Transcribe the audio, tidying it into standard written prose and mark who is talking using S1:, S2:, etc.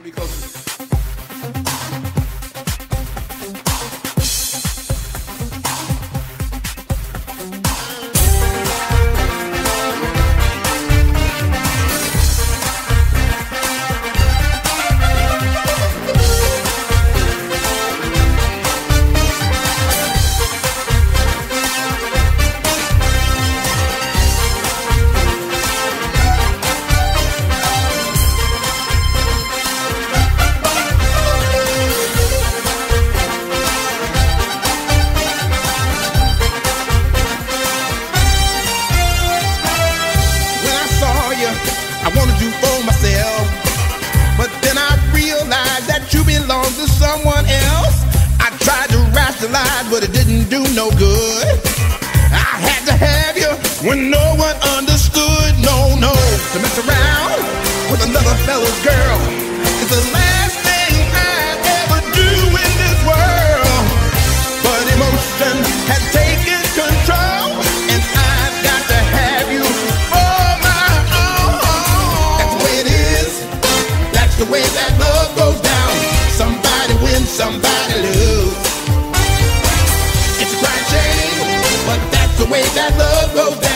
S1: because I wanted you for myself, but then I realized that you belong to someone else. I tried to rationalize, but it didn't do no good. I had to have you when no one understood. No, to mess around with another fella's girl is the last thing I'd ever do in this world. But emotion has taken control, and I've got to have you. The way that love goes down, somebody wins, somebody lose. It's a crying shame, but that's the way that love goes down.